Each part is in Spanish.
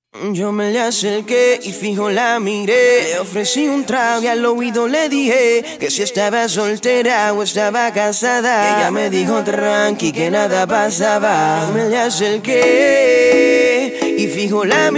Yo me le acerqué y fijo la miré. Le ofrecí un trago y al oído le dije que si estaba soltera o estaba casada. Ella me dijo tranqui que nada pasaba. Yo me le acerqué y fijo la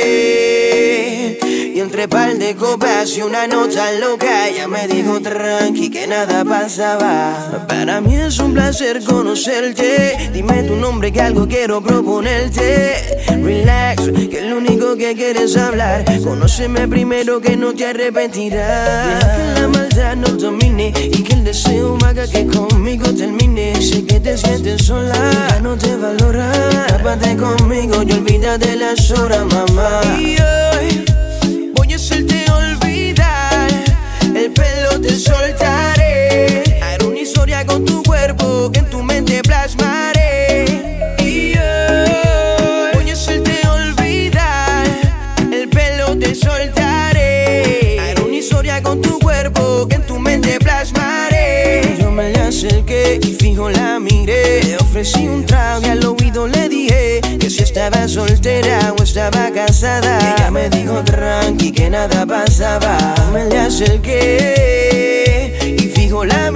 miré. Y entre par de copas y una nota loca, ella me dijo tranqui que nada pasaba. Para mí es un placer conocerte. Dime tu nombre que algo quiero proponerte. Relax, que lo único que quieres hablar. Conóceme primero que no te arrepentirás. Deja que la maldad nos domine y que el deseo haga que conmigo termine. Sé que te sientes sola, ya no te valora. Escápate conmigo y olvídate de las horas, mamá. Y hoy voy a hacerte olvidar. El pelo te soltaré. Haré una historia con tu cuerpo que en tu mente plasmaré. Y hoy voy a hacerte olvidar. El pelo te soltaré. Haré una historia con tu cuerpo que en tu mente plasmaré. Yo me le acerqué y fijo la miré. Le ofrecí un trago y al oído le dije que si estaba soltera o estaba casada. Ella me dijo tranqui que nada pasaba. Me le acerqué y fijo la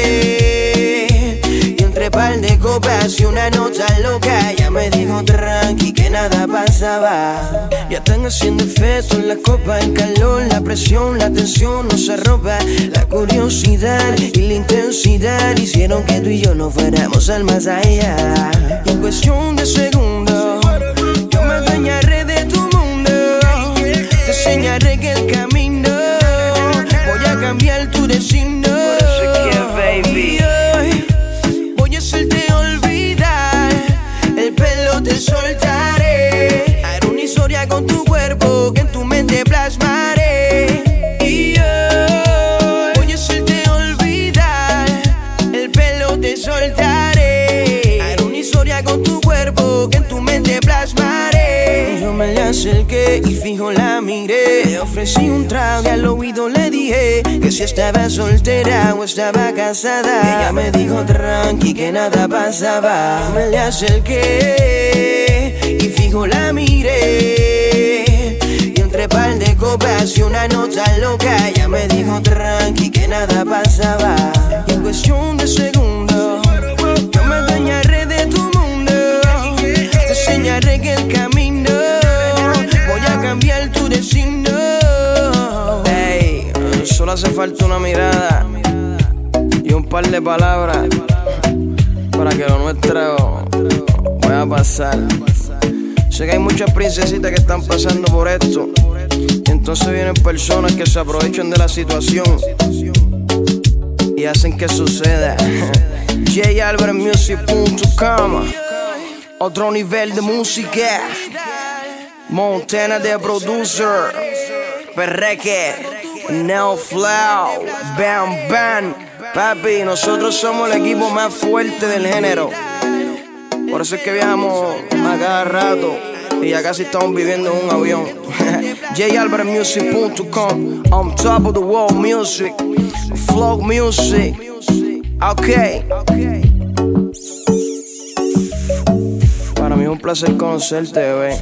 miré. Y entre par de copas y una nota loca, ella me dijo tranqui que nada pasaba. Ya están haciendo efecto en la copa, el calor, la presión, la tensión nos arropa. La curiosidad y la intensidad hicieron que tú y yo no fuéramos al más allá. Y en cuestión de segundos yo me adueñaré de tu mundo. Te enseñaré que el camino voy a cambiar tu destino. Y hoy voy a hacerte olvidar. El pelo te soltaré. Haré una historia con tu cuerpo que en tu mente plasmaré. Y hoy voy a hacerte olvidar. El pelo te soltaré. Haré una historia con tu cuerpo que en tu mente plasmaré. Yo me le acerqué y fijo la miré. Le ofrecí un trago y al oído le dije que si estaba soltera o estaba casada. Ella me dijo tranqui que nada pasaba. Yo me le acerqué y fijo la miré. Y entre par de copas y una nota loca, ella me dijo tranqui que nada pasaba. Y en cuestión de segundos yo me adueñaré de tu mundo. Te enseñaré que el camino voy a cambiar tu destino. Hey, solo hace falta una mirada y un par de palabras para que lo nuestro vaya a pasar. Sé que hay muchas princesitas que están pasando por esto, y entonces vienen personas que se aprovechan de la situación y hacen que suceda. JAlbertMusic.com, otro nivel de música. Montana de producer, Perreque, Now Flow, Bam Bam. Papi, nosotros somos el equipo más fuerte del género. Por eso es que viajamos a cada rato y ya casi estamos viviendo en un avión. JAlbertMusic.com, on top of the world music, flow music. Okay. Para mí es un placer conocerte, bebé.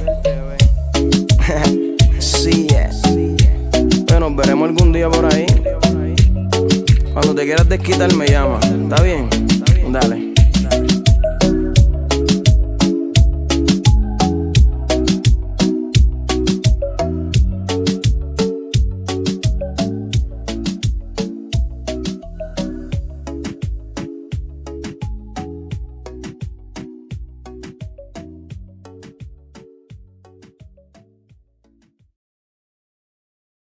Sí, bueno, nos veremos algún día por ahí. Cuando te quieras desquitar me llama. ¿Está bien? Dale.